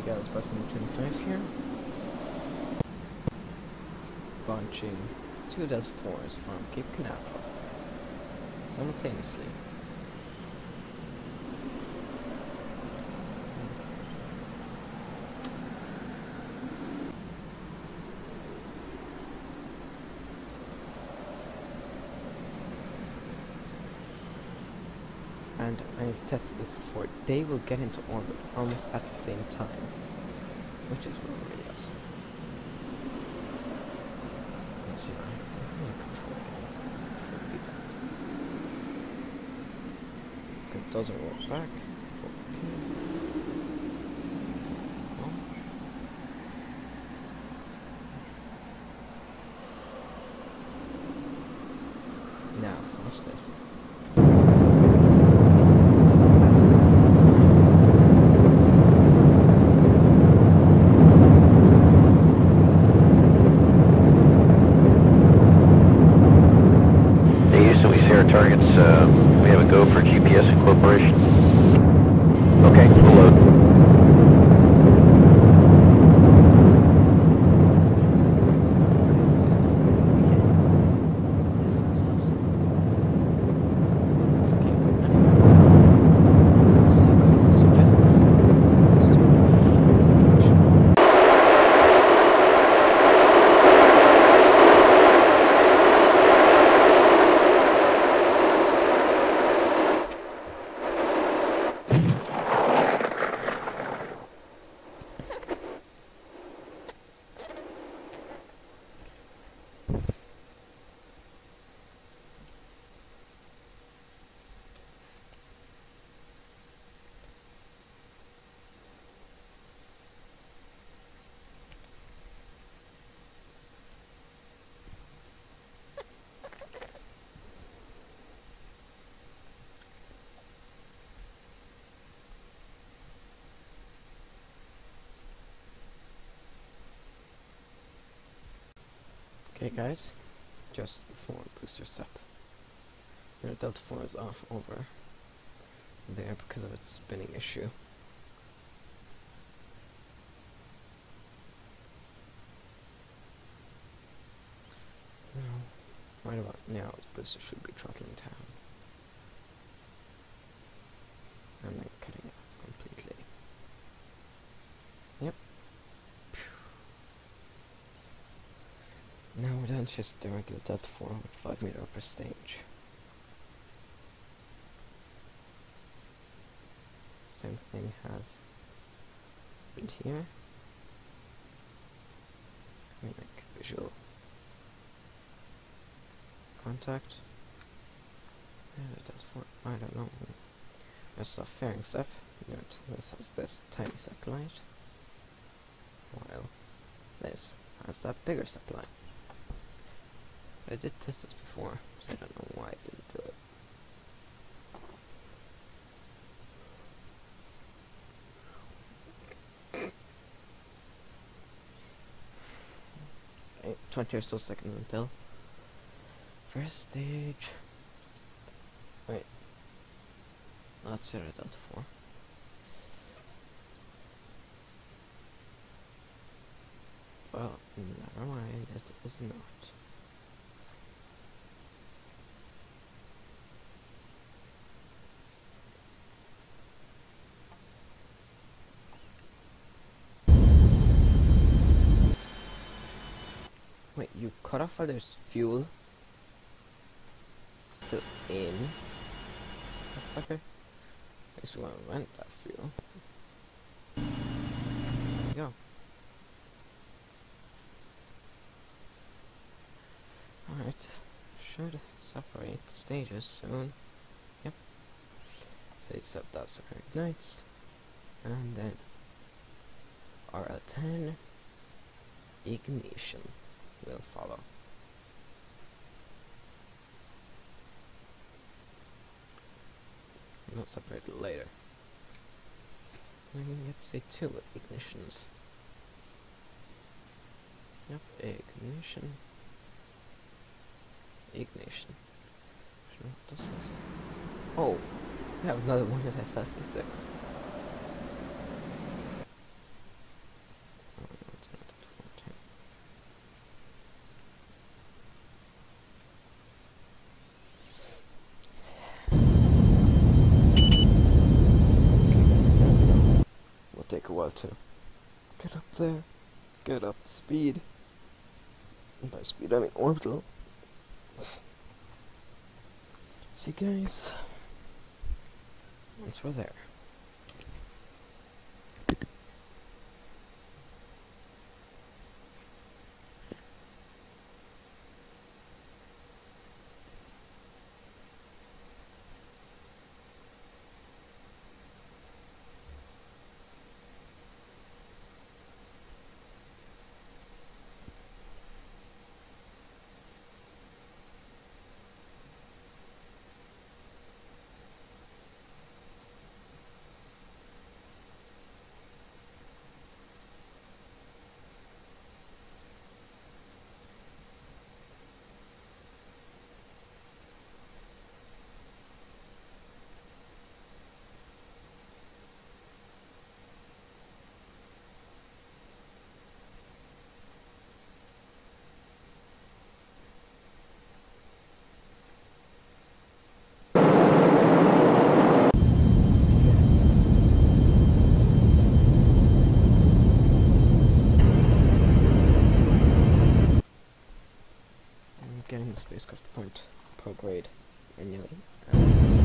get us button 25 here. Launching 2 Delta 4s from Cape Canaveral simultaneously. And I've tested this before, they will get into orbit almost at the same time, which is really awesome. Let's see, I have to control feedback. Good, those are rolled back. 4P. Now, watch this. Targets, we have a go for GPS incorporation. Okay, we'll load. This looks awesome. Okay, so good. So just before we start this section. Okay guys, just before boosters up, your Delta 4 is off over there because of its spinning issue. Now, right about now, the booster should be throttling down. And then cutting it completely. Yep. Now we're done just the regular Delta 4 with 5 meter upper stage. Same thing has happened here. Let me make visual contact. Delta 4, I don't know. There's a fairing stuff. This has this tiny satellite, while this has that bigger satellite. I did test this before, so I don't know why I didn't do it. Okay, 20 or so seconds until first stage. Wait, that's Sierra Delta 4. Well, never mind, it is not. Wait, you cut off while there's fuel still in? That sucker? At least we want to rent that fuel. There we go. Alright, should separate stages soon. Yep. Stage 7, that sucker ignites. And then RL10 ignition will follow. Not separated later. I'm gonna get to say 2 with ignitions. Yep, ignition. Ignition. What does this? Oh, we have another one at SSC6. take a while to get up there, get up to speed. And by speed I mean orbital. See guys, once we're there. Getting the spacecraft point prograde manually as it is.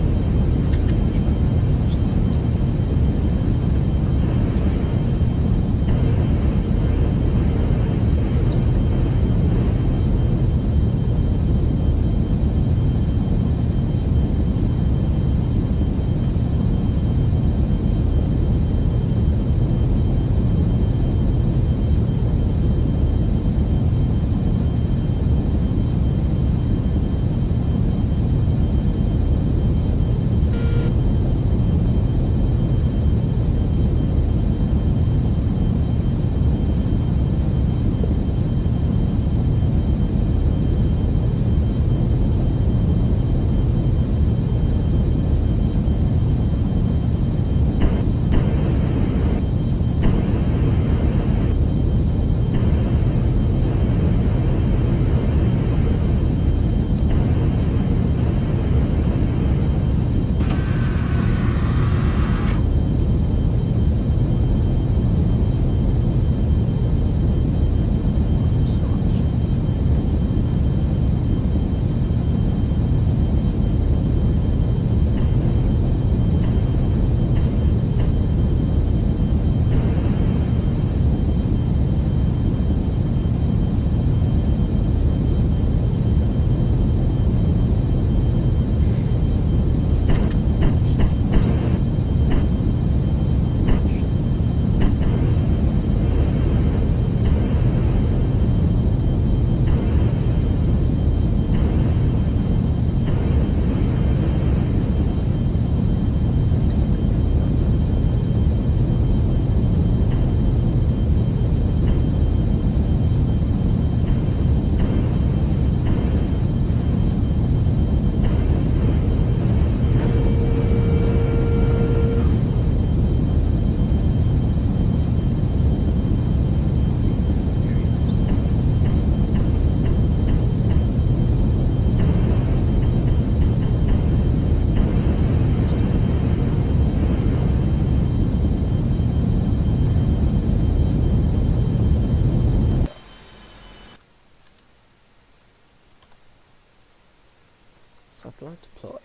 Satellite deploy.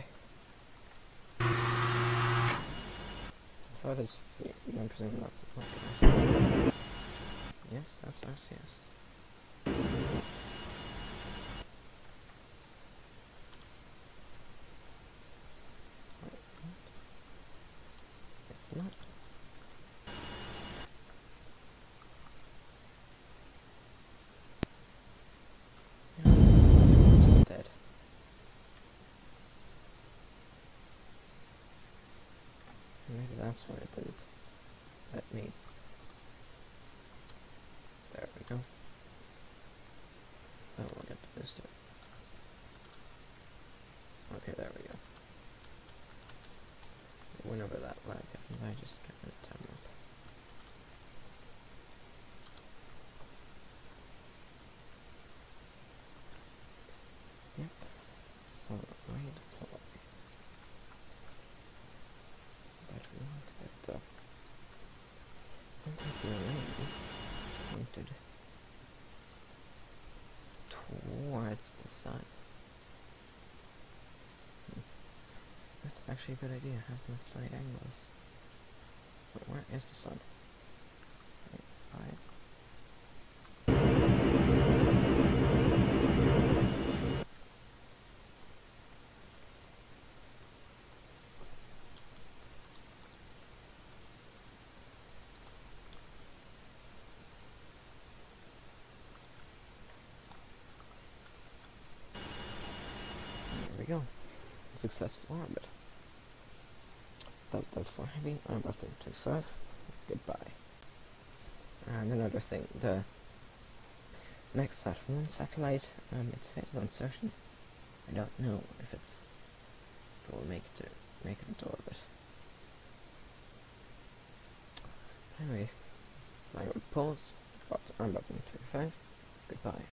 That is free. I'm presuming that's RCS. Yes, that's RCS. Wait, what? It's not. Yeah, this telephone is dead. Maybe that's why it didn't let me. There we go. Oh, we'll get the booster. Okay, there we go. Whenever that lag happens, I just get rid of time up. Yep. So, redeploy. But we want to get take the lanes pointed towards the sun. That's actually a good idea, having that side angles. But where is the sun? Right. There we go. Successful orbit. That was that for heavy. I'm about to 25. Goodbye. And another thing, the next Saturn satellite, its fate is uncertain. I don't know if it will make it into orbit. Anyway, flying with pulse, but I'm about to 25. Goodbye.